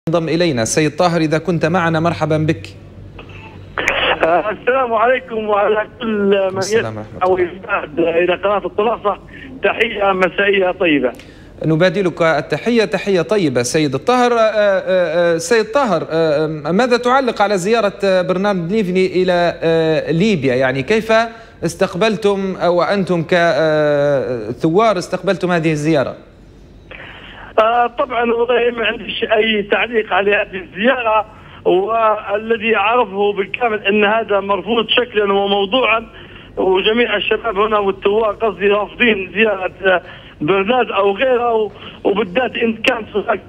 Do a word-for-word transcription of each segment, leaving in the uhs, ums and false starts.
انضم إلينا السيد طاهر، إذا كنت معنا مرحبا بك. السلام عليكم وعلى كل من يسمع ويشاهد إلى قناة الطلاسة، تحية مسائية طيبة. نبادلك التحية، تحية طيبة سيد الطاهر. سيد طاهر، ماذا تعلق على زيارة برنارد ليفني إلى ليبيا؟ يعني كيف استقبلتم أو أنتم كثوار استقبلتم هذه الزيارة؟ آه طبعا والله ما عنديش اي تعليق على هذه الزياره، والذي اعرفه بالكامل ان هذا مرفوض شكلا وموضوعا، وجميع الشباب هنا والثوار قصدي رافضين زياره برنارد او غيره، وبالذات ان كانت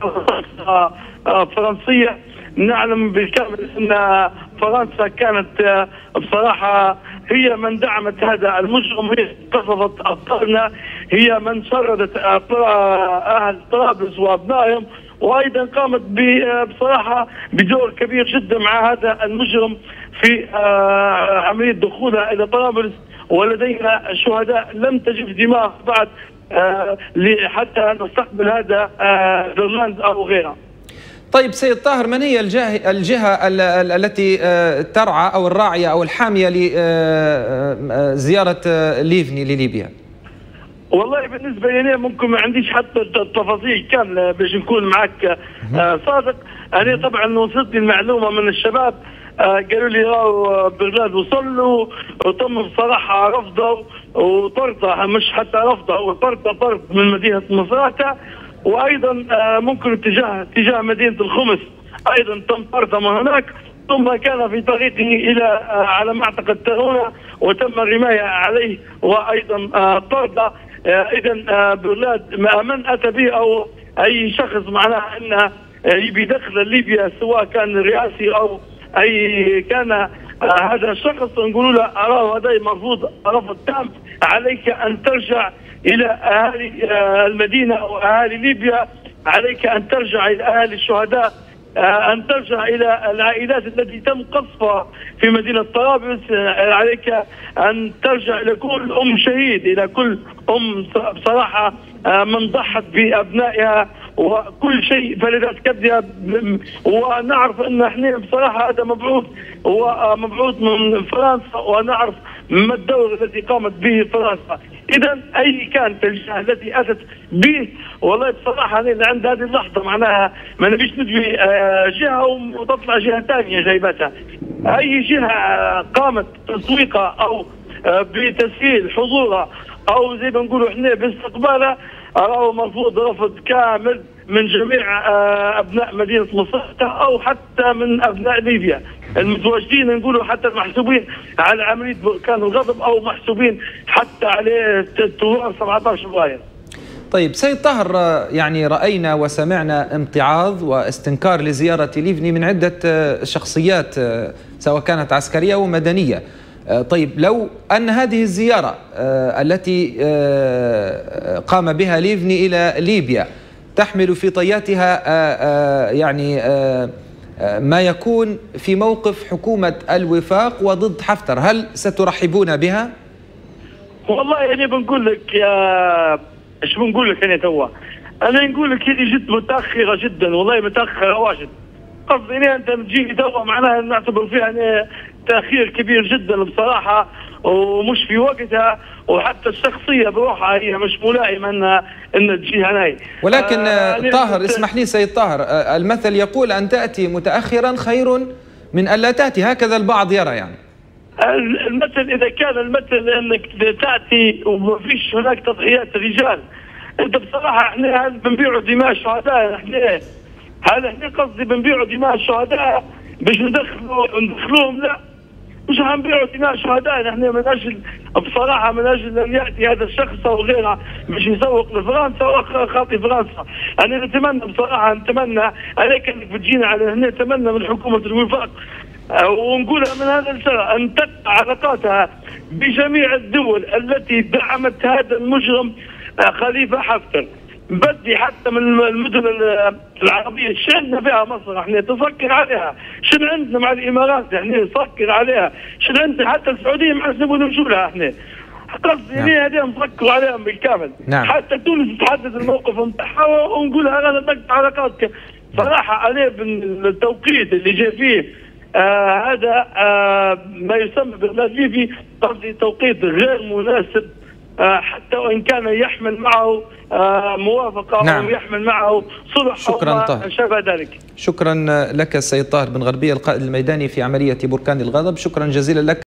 فرنسيه. نعلم بالكامل ان فرنسا كانت بصراحه هي من دعمت هذا المجرم، هي قصفت ابطالنا، هي من شردت اهل طرابلس وابنائهم، وايضا قامت بصراحه بدور كبير جدا مع هذا المجرم في عمليه دخولها الى طرابلس، ولدينا شهداء لم تجف دماء بعد حتى نستقبل هذا برنارد او غيره. طيب سيد طاهر، من هي الجهة, الجهة التي ترعى أو الراعية أو الحامية لزيارة ليفني لليبيا؟ والله بالنسبة لي ممكن ما عنديش حتى التفاصيل كاملة باش نكون معك صادق. أنا طبعا وصلتني المعلومة من الشباب، قالوا لي راهو برنارد وصل له وتم بصراحة رفضه وطرده، مش حتى رفضه، وطرده طرد من مدينة مصراتة، وايضا ممكن اتجاه اتجاه مدينه الخمس ايضا تم طرده من هناك، ثم كان في طريقه الى على معتقل ترونا وتم الرمايه عليه وايضا طرده. اذا برنارد من اتى به او اي شخص معناها انه يبي يدخل ليبيا، سواء كان رئاسي او اي كان هذا الشخص، نقول له اراه هذا مرفوض رفض تام، عليك ان ترجع الى اهالي المدينه او اهالي ليبيا، عليك ان ترجع الى اهالي الشهداء، ان ترجع الى العائلات التي تم قصفها في مدينه طرابلس، عليك ان ترجع الى كل ام شهيد، الى كل ام بصراحه من ضحت بابنائها وكل شيء فلذات كبدها. ونعرف ان احنا بصراحه هذا مبعوث، هو مبعوث من فرنسا، ونعرف ما الدور الذي قامت به فرنسا. اذا اي كانت الجهه التي اتت به، والله بصراحه انا عند هذه اللحظه معناها ما نبيش ندوي جهه وتطلع جهه ثانيه جايبتها. اي جهه قامت تسويقها او بتسهيل حضورها او زي ما نقولوا احنا باستقبالها، راهو مرفوض رفض كامل من جميع ابناء مدينه مصراتة او حتى من ابناء ليبيا المتواجدين، نقولوا حتى المحسوبين على عمليه بركان الغضب او محسوبين حتى عليه الثوار سبعة عشر فبراير. طيب سيد طاهر، يعني راينا وسمعنا امتعاض واستنكار لزياره ليفني من عده شخصيات سواء كانت عسكريه ومدنيه. طيب لو أن هذه الزيارة التي قام بها ليفني إلى ليبيا تحمل في طياتها يعني ما يكون في موقف حكومة الوفاق وضد حفتر، هل سترحبون بها؟ والله يعني بنقول لك يا ايش بنقول لك انا توا، انا نقول لك هذه جد متاخره جدا، والله متاخره واجد. قصدي اني انت تجيني توا معناها نعتبر فيها أنا تاخير كبير جدا بصراحه، ومش في وقتها، وحتى الشخصيه بروحها هي مش ملائمه ان ان تجي هناي. ولكن آه طاهر اسمح لي سيد طاهر، آه المثل يقول ان تاتي متاخرا خير من الا تاتي، هكذا البعض يرى. يعني المثل اذا كان المثل انك تاتي وما فيش هناك تضحيات رجال، انت بصراحه احنا بنبيعوا دماء الشهداء، احنا هذا احنا قصدي بنبيعوا دماء الشهداء باش ندخلوا ندخلوهم، لا مش هنبيعوا دماء الشهداء، احنا من اجل بصراحه من اجل ان ياتي هذا الشخص او غيره باش يسوق لفرنسا وخاطي فرنسا. انا نتمنى بصراحه نتمنى عليك انك بتجينا على هنا، نتمنى من حكومه الوفاق ونقولها من هذا السنة ان تقطع علاقاتها بجميع الدول التي دعمت هذا المجرم خليفه حفتر، بدي حتى من المدن العربيه شو عندنا فيها مصر احنا تفكر عليها، شنو عندنا مع الامارات احنا نفكر عليها، شنو عندنا حتى السعوديه ما نبغوا نمشوا لها احنا. قصدي نعم. هذه نفكروا عليهم بالكامل. نعم. حتى تونس تحدد الموقف نتاعها ونقولها انا نقطع علاقاتك صراحه انا بالتوقيت اللي جاء فيه آه هذا آه ما يسمى بالغاز ليبي قصدي توقيت غير مناسب، آه حتى وان كان يحمل معه آه موافقه نعم. او يحمل معه صلح شكرا او طاهر. ما شابه ذلك. شكرا لك السيد طاهر بن غربيه القائد الميداني في عمليه بركان الغضب، شكرا جزيلا لك.